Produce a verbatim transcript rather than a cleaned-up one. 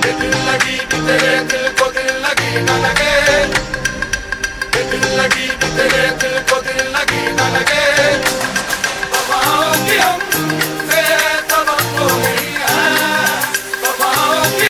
दिल लगी कि तेरे दिल को दिल लगी न लगे, दिल लगी कि तेरे दिल को दिल लगी न लगे।